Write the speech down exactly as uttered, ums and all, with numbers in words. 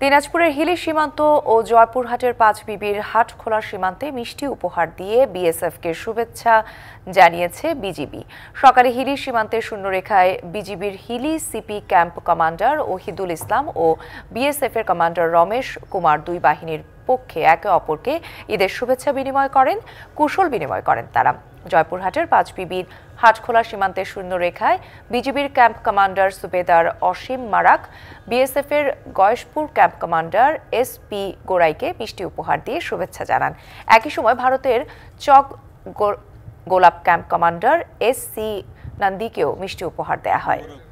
দিনাজপুরের হিলি সীমান্ত ও জয়পুরহাটের পাঁচবিবির হাটখোলা সীমান্তে মিষ্টি উপহার দিয়ে বিএসএফকে শুভেচ্ছা জানিয়েছে বিজিবি। সকালে হিলি সীমান্তের শূন্যরেখায় বিজিবির Hili CP camp commander Ohidul Islam ও বিএসএফ এর কমান্ডার রমেশ কুমার দুই বাহিনীর পক্ষে একে অপরকে ঈদের শুভেচ্ছা বিনিময় করেন, কুশল বিনিময় করেন তারা। জয়পুরহাটের পাঁচবিবির হাটখোলা সীমান্তের শূন্যরেখায় বিজিবির camp commander subedar Asim Marak BSF এর Goyeshpur camp commander S P গোড়াইকে মিষ্টি উপহার দিয়ে শুভেচ্ছা জানান। একই সময় ভারতের Chak Golap camp commander S C নন্দীকেও মিষ্টি উপহার দেয়া হয়।